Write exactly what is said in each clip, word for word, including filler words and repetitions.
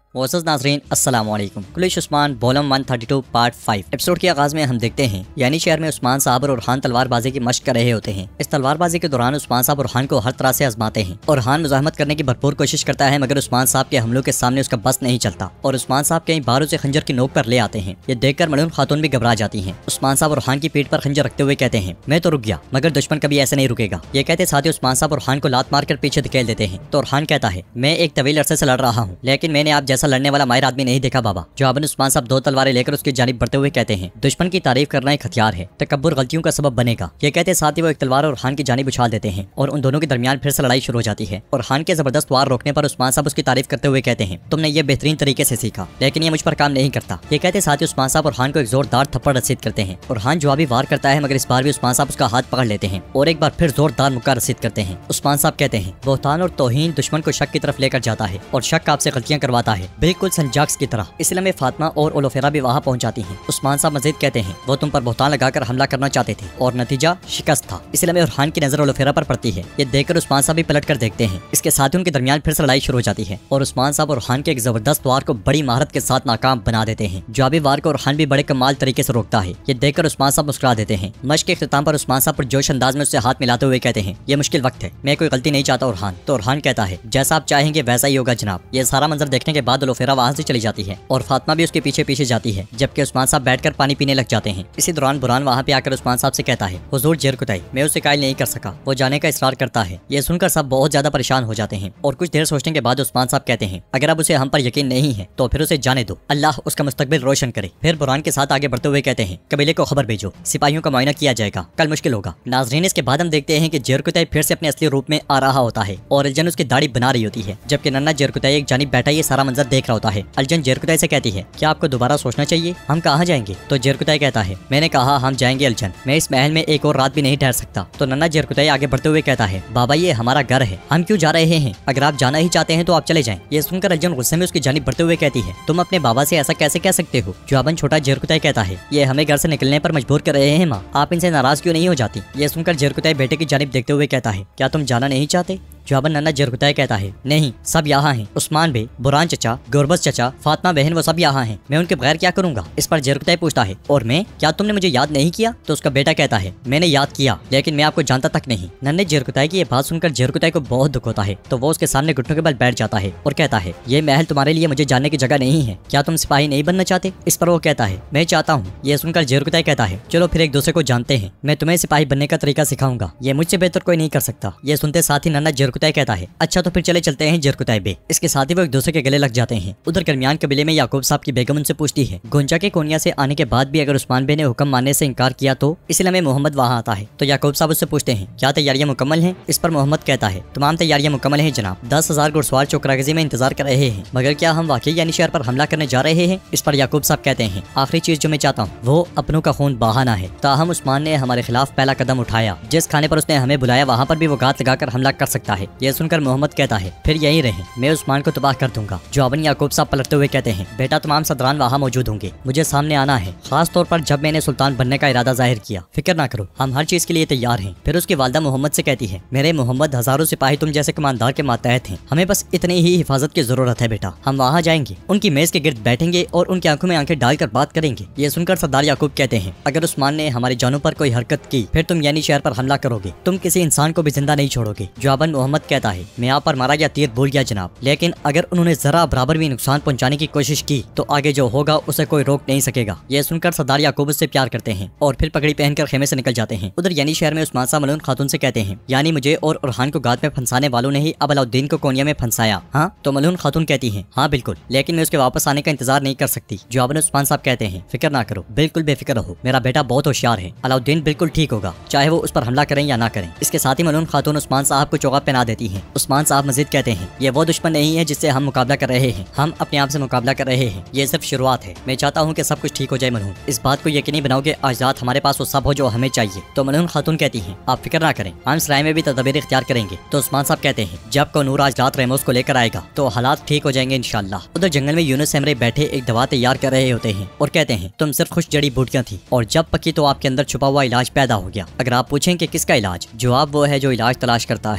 मोअज़्ज़ज़ नाज़रीन अस्सलाम वालेकुम। कुलिश उस्मान वॉल्यूम एक सौ बत्तीस पार्ट पाँच एपिसोड के आगाज़ में हम देखते हैं यानी शहर में उस्मान साहब और ओरहान तलवारबाजी की मशक कर रहे होते हैं। इस तलवारबाजी के दौरान उस्मान साहब ओरहान को हर तरह से आजमाते हैं। ओरहान मुज़ाहमत करने की भरपूर कोशिश करता है मगर उस्मान साहब के हमलों के सामने उसका बस नहीं चलता और उस्मान साहब कई बार उसे खंजर की नोक पर ले आते हैं। ये देखकर मलून खातून भी घबरा जाती हैं। उस्मान साहब ओरहान की पीठ पर खंजर रखते हुए कहते हैं, मैं तो रुक गया मगर दुश्मन कभी ऐसे नहीं रुकेगा। ये कहते साथ ही उस्मान साहब ओरहान को लात मारकर पीछे धकेल देते हैं। तो ओरहान कहता है, मैं एक तवील अरसे से लड़ रहा हूँ लेकिन मैंने आप जैसा लड़ने वाला माहिर आदमी नहीं देखा बाबा। जवाबन उस्मान साहब दो तलवारें लेकर उसकी जानिब बढ़ते हुए कहते हैं, दुश्मन की तारीफ करना एक हथियार है, तकब्बुर गलतियों का सबब बनेगा। ये कहते साथ ही वो एक तलवार ओरहान की जानिब उछाल देते हैं और उन दोनों के दरमियान फिर से लड़ाई शुरू हो जाती है। ओरहान के जबरदस्त वार रोकने पर उस्मान साहब उसकी तारीफ करते हुए कहते हैं, तुमने ये बेहतरीन तरीके से सीखा लेकिन ये मुझ पर काम नहीं करता। ये कहते साथ ही उस्मान साहब ओरहान को एक जोरदार थप्पड़ रसीद करते हैं। ओरहान जवाबी वार करता है मगर इस बार भी उस्मान साहब उसका हाथ पकड़ लेते हैं और एक बार फिर जोरदार मुक्का रसीद करते हैं। उस्मान साहब कहते हैं, बोहतान और तौहीन दुश्मन को शक की तरफ लेकर जाता है और शक आपसे गलतियां करवाता है, बिल्कुल संजाक्स की तरह। इसलिए में फातिमा और ओलोफेरा भी वहाँ पहुँच जाती हैं। उस्मान साहब मजीद कहते हैं, वो तुम पर बोहतान लगाकर हमला करना चाहते थे और नतीजा शिकस्त था। इसलिए में ओरहान की नजर ओलोफेरा पर पड़ती है। ये देखकर उस्मान साहब भी पलट कर देखते हैं। इसके साथ ही उनके दरमियान फिर से लड़ाई शुरू हो जाती है और उस्मान साहब ओरहान के एक जबरदस्त वार को बड़ी महारत के साथ नाकाम बना देते हैं। जवाबी वार को ओरहान भी बड़े कमाल तरीके से रोकता है। ये देखकर उस्मान साहब मुस्कुरा देते हैं। मशक के इख्तिताम पर उस्मान साहब पर जोश अंदाज में उससे हाथ मिलाते हुए कहते हैं, ये मुश्किल वक्त है, मैं कोई गलती नहीं चाहता ओरहान। तो ओरहान कहता है, जैसा आप चाहेंगे वैसा ही होगा जनाब। ये सारा मंजर देखने के बाद ओलोफेरा वहाँ से चली जाती है और फातिमा भी उसके पीछे पीछे जाती है जबकि उस्मान साहब बैठकर पानी पीने लग जाते हैं। इसी दौरान बुरान वहाँ पे आकर उस्मान साहब से कहता है, हुजूर जेरकुताई, मैं उसे कायल नहीं कर सका, वो जाने का इसरार करता है। ये सुनकर सब बहुत ज्यादा परेशान हो जाते हैं और कुछ देर सोचने के बाद उस्मान साहब कहते हैं, अगर अब उसे हम पर यकीन नहीं है तो फिर उसे जाने दो, अल्लाह उसका मुस्तकबिल रोशन करे। फिर बुरान के साथ आगे बढ़ते हुए कहते हैं, कबीले को खबर भेजो, सिपाहियों का मुआयना किया जाएगा, कल मुश्किल होगा। नाजरीन इसके बाद हम देखते हैं कि जेरकुताई फिर से अपने असली रूप में आ रहा होता है और अलजन उसकी दाढ़ी बना रही होती है जबकि नन्ना जेरकुताई एक जानिब बैठा ये सारा मंजर देख रहा होता है। अलजन जेरकुताई से कहती है, क्या आपको दोबारा सोचना चाहिए, हम कहाँ जाएंगे? तो जेरकुताई कहता है, मैंने कहा हम जाएंगे अलजन, मैं इस महल में एक और रात भी नहीं ठहर सकता। तो नन्ना जेरकुताई आगे बढ़ते हुए कहता है, बाबा ये हमारा घर है, हम क्यों जा रहे हैं, अगर आप जाना ही चाहते हैं तो आप चले जाएं। ये सुनकर अलजन गुस्से में उसकी जानिब बढ़ते हुए कहती है, तुम अपने बाबा से ऐसा कैसे कह सकते हो? जवाबन छोटा जेरकुताई कहता है, ये हमें घर से निकलने पर मजबूर कर रहे हैं माँ, आप इनसे नाराज क्यों नहीं हो जाती? ये सुनकर जेरकुताई बेटे की जानिब देखते हुए कहता है, क्या तुम जाना नहीं चाहते? जवाबन नन्ना जेरकुताई कहता है, नहीं सब यहाँ हैं, उस्मान बे, बुरान चचा, गुरबस चचा, फातिमा बहन वो सब यहाँ हैं, मैं उनके बगैर क्या करूँगा? इस पर जेरकुताई पूछता है, और मैं, क्या तुमने मुझे याद नहीं किया? तो उसका बेटा कहता है, मैंने याद किया लेकिन मैं आपको जानता तक नहीं। नन्हे जेरकुताई की ये बात सुनकर जेरकुताई को बहुत दुख होता है तो वो उसके सामने घुटनों के बल बैठ जाता है और कहता है, ये महल तुम्हारे लिए मुझे जानने की जगह नहीं है, क्या तुम सिपाही नहीं बनना चाहते? इस पर वो कहता है, मैं चाहता हूँ। ये सुनकर जेरकुताई कहता है, चलो फिर एक दूसरे को जानते हैं, मैं तुम्हें सिपाही बनने का तरीका सिखाऊंगा, ये मुझसे बेहतर कोई नहीं कर सकता। ये सुनते साथ ही नन्ना जेरकुताई कहता है, अच्छा तो फिर चले चलते हैं जेरकुताई बे। इसके साथ ही वो एक दूसरे के गले लग जाते हैं। उधर करमियान कबीले में याकूब साहब की बेगम उनसे पूछती है, गोंजा के कोनिया से आने के बाद भी अगर उस्मान बे ने हुक्म मानने से इनकार किया तो? इसलिए में मोहम्मद वहाँ आता है तो याकूब साहब उससे पूछते हैं, क्या तैयारियां मुकम्मल हैं? इस पर मोहम्मद कहता है, तमाम तैयारियां मुकम्मल हैं जनाब, दस हजार घुड़सवार चोकरागजी में इंतजार कर रहे हैं, मगर क्या हम वाकई यानी शहर पर हमला करने जा रहे हैं? इस पर याकूब साहब कहते हैं, आखिरी चीज जो मैं चाहता हूँ वो अपनों का खून बहाना है। ताहम उस्मान ने हमारे खिलाफ पहला कदम उठाया, जिस खाने पर उसने हमें बुलाया वहाँ पर भी वो गात लगाकर हमला कर सकता है। ये सुनकर मोहम्मद कहता है, फिर यही रहे, मैं उस्मान को तबाह कर दूंगा। जवाबन याकूब साहब पलटते हुए कहते हैं, बेटा तमाम सदरान वहाँ मौजूद होंगे, मुझे सामने आना है, खास तौर पर जब मैंने सुल्तान बनने का इरादा जाहिर किया। फिक्र ना करो, हम हर चीज के लिए तैयार हैं। फिर उसकी वालदा मोहम्मद से कहती है, मेरे मोहम्मद हजारों सिपाही तुम जैसे कमांडर के मातहत हैं, हमें बस इतनी ही हिफाजत की जरूरत है बेटा। हम वहाँ जाएंगे, उनकी मेज के गिर्द बैठेंगे और उनकी आंखों में आंखें डालकर बात करेंगे। ये सुनकर सरदार याकूब कहते हैं, अगर उस्मान ने हमारी जानों पर कोई हरकत की फिर तुम यानी शहर पर हमला करोगे, तुम किसी इंसान को भी जिंदा नहीं छोड़ोगे। जवाबन मोहम्मद कहता है, मैं आप पर मारा गया तीर भूल गया जनाब, लेकिन अगर उन्होंने जरा बराबर भी नुकसान पहुंचाने की कोशिश की तो आगे जो होगा उसे कोई रोक नहीं सकेगा। यह सुनकर सरदार याकूब से प्यार करते हैं और फिर पगड़ी पहनकर खेमे से निकल जाते हैं। उधर यानी शहर में उस्मान साहब मलून खातून से कहते हैं, यानी मुझे और ओरहान को गाद में फंसाने वालों ने ही अब अलाउद्दीन को कोनिया में फंसाया? हाँ? तो मलून खातून कहती है, हाँ बिल्कुल, लेकिन मैं उसके वापस आने का इंतजार नहीं कर सकती। जवाबन उस्मान साहब कहते हैं, फिक्र ना करो, बिल्कुल बेफिक्र रहो, मेरा बेटा बहुत होशियार है, अलाउद्दीन बिल्कुल ठीक होगा, चाहे वो उस पर हमला करें या ना करें। इसके साथ ही मलून खातून उस्मान साहब को चौका पहना देती है। उस्मान साहब मजीद कहते हैं, ये वो दुश्मन नहीं है जिससे हम मुकाबला कर रहे हैं, हम अपने आप से मुकाबला कर रहे हैं, ये सिर्फ शुरुआत है। मैं चाहता हूँ कि सब कुछ ठीक हो जाए मलून, इस बात को यकीनी बनाओ कि आज रात हमारे पास वो सब हो जो हमें चाहिए। तो मलून खातून कहती हैं, आप फिक्र ना करें, हम सराय में भी तदबीर इख्तियार करेंगे। तो उस्मान साहब कहते हैं, जब कनूर आज रात रेमोस को लेकर आएगा तो हालात ठीक हो जाएंगे इंशाल्लाह। उधर जंगल में यूनुस एमरे बैठे एक दवा तैयार कर रहे होते हैं और कहते हैं, तुम सिर्फ खुश जड़ी बूटियां थी और जब पकी तो आपके अंदर छुपा हुआ इलाज पैदा हो गया। अगर आप पूछें कि किसका इलाज, जवाब वो है जो इलाज तलाश करता है। इसलिए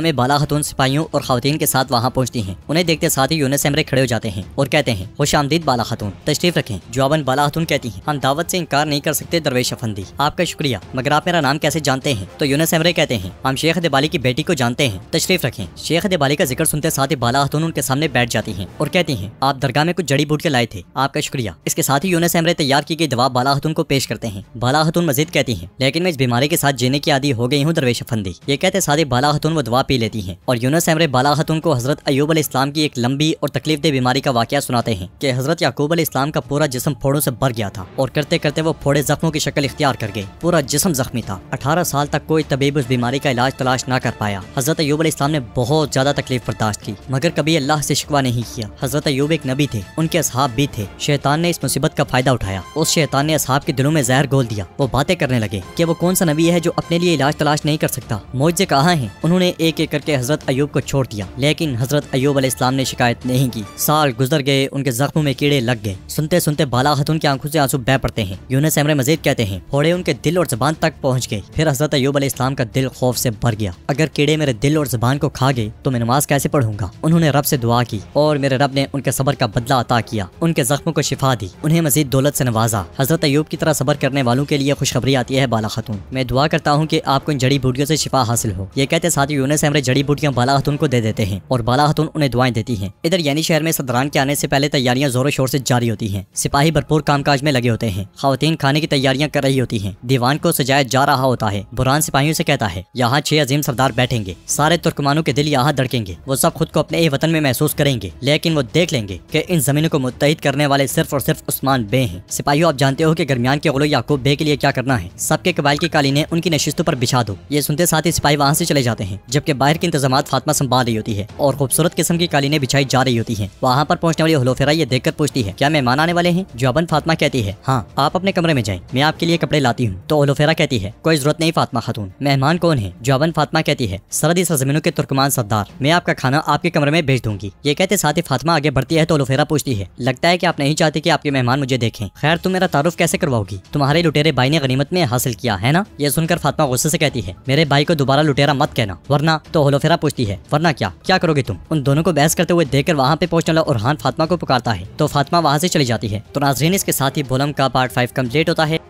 में बाला खातून सिपाहियों और खवातीन के साथ वहाँ पहुँचती हैं। उन्हें देखते साथ ही यूनुस एमरे खड़े हो जाते हैं और कहते हैं खुशामदीद बाला खातून, तशरीफ रखें। जवाबन बाला खातून कहती हैं हम दावत से इनकार नहीं कर सकते दरवेश अफंदी, आपका शुक्रिया, मगर आप मेरा नाम कैसे जानते हैं? तो यूनुस एमरे कहते हैं हम शेख दिबाली की बेटी को जानते हैं, तशरीफ रखें। शेख दिबाली का जिक्र सुनते साथ ही बाला खातून उनके सामने बैठ जाती हैं और कहती हैं आप दरगाह में कुछ जड़ी बूटियां लाए थे, आपका शुक्रिया। इसके साथ ही यूनुस एमरे तैयार की गई दवा बाला खातून को पेश करते हैं। बाला खातून मजीद कहती हैं लेकिन मैं इस बीमारी के साथ जीने की आदी हो गई हूँ दरवेश अफंदी। ये कहते साथ ही बाला खातून वो दवा पी लेती हैं और यूनुस एमरे बाला खातून को हजरत अय्यूब अलैहिस्सलाम की एक लंबी और तकलीफ दे बीमारी का वाकया सुनाते हैं कि हजरत याकूब अलैहिस्सलाम का पूरा जिस्म फोड़ों से भर गया था और करते करते वो फोड़े जख्मों की शक्ल इख्तियार कर गए, पूरा जिस्म जख्मी था। अठारह साल तक कोई तबीब उस बीमारी का इलाज तलाश न कर पाया। हजरत अय्यूब अलैहिस्सलाम ने बहुत ज्यादा तकलीफ बर्दाश्त की मगर कभी अल्लाह से शिकवा नहीं किया। हजरत अय्यूब एक नबी थे, उनके असहाब भी थे। शैतान ने इस मुसीबत का फायदा उठाया। उस शैतान ने असहाब के दिलों में जहर घोल दिया। वो बातें करने लगे कि वो कौन सा नबी है जो अपने लिए इलाज तलाश नहीं कर सकता, मुझसे कहाँ है। उन्होंने एक एक करके हजरत अय्यूब को छोड़ दिया लेकिन हजरत अय्यूब अलैहिस्सलाम ने शिकायत नहीं की। साल गुजर गए, उनके जख्मों में कीड़े लग गए। सुनते सुनते बाला खातून की आंखों से आंसू बह पड़ते हैं। यूनुस एमरे मजीद कहते हैं फोड़े उनके दिल और जबान तक पहुंच गए। फिर हजरत अय्यूब अलैहिस्सलाम का दिल खौफ से भर गया, अगर कीड़े मेरे दिल और जबान को खा गए तो मैं नमाज कैसे पढ़ूंगा। उन्होंने रब से दुआ की और मेरे रब ने उनके सब्र का बदला अता किया, उनके जख्मों को शिफा दी, उन्हें मजीद दौलत से नवाजा। हजरत अय्यूब की तरह सब्र करने वालों के लिए खुशखबरी आती है बाला खातून, मैं दुआ करता हूँ कि आपको इन जड़ी बूटियों से शिफा हासिल हो। ये कहते साथ ही यूनुस एमरे जड़ी बूटियां बाला खातून को दे देते हैं और बाला खातून उन्हें दुआएं देती हैं। इधर यानी शहर में सदरान के आने से पहले तैयारियां जोरों शोर से जारी होती हैं। सिपाही भरपूर कामकाज में लगे होते हैं। खवातीन खाने की तैयारियां कर रही होती हैं। दीवान को सजाया जा रहा होता है। बुरहान सिपाहियों से कहता है यहाँ छह अजीम सरदार बैठेंगे, सारे तुर्कमानों के दिल यहाँ धड़केंगे। वो सब खुद को अपने ही वतन में महसूस करेंगे लेकिन वो देख लेंगे कि इन जमीनों को मुत्तहिद करने वाले सिर्फ और सिर्फ उस्मान बे हैं। सिपाहियों आप जानते हो कि दरमियान के गुलो याकूब बे के लिए क्या करना है, सबके कबाइल की कालीनें उनकी नशिस्तों पर बिछा दो। ये सुनते साथ ही सिपाही वहाँ से चले जाते हैं जबकि बाहर के इंतजामात फातिमा संभाल रही होती है और खूबसूरत किस्म की कालीनें बिछाई जा रही होती हैं। वहाँ पर पहुँचने वाली हुलोफेरा ये देखकर पूछती है क्या मेहमान आने वाले हैं? जवाबन फातिमा कहती है हाँ, आप अपने कमरे में जाएं, मैं आपके लिए कपड़े लाती हूँ। तो हुलोफेरा कहती है कोई जरूरत नहीं फातिमा खातून, मेहमान कौन है? जवाबन फातिमा कहती है सरहदी सरजमीनों के तुर्कमान सरदार, मैं आपका खाना आपके कमरे में भेज दूंगी। ये कहते साथ ही फातिमा आगे बढ़ती है तो हुलोफेरा पूछती है लगता है कि आप नहीं चाहते कि आपके मेहमान मुझे देखें, खैर तुम मेरा तारुफ कैसे करवाओगी? तुम्हारे लुटेरे भाई ने गनीमत में हासिल किया है ना? ये सुनकर फातिमा गुस्से से कहती है मेरे भाई को दोबारा लुटेरा मत कहना वरना। तो हुलोफेरा पूछती है वरना क्या क्या करोगे तुम? उन दोनों को बहस करते हुए देखकर वहाँ पे पहुंचने वाला उरहान फातिमा को पुकारता है तो फातिमा वहाँ से चली जाती है। तो नाज़रीन इसके साथ ही बोलम का पार्ट फाइव कम्प्लीट होता है।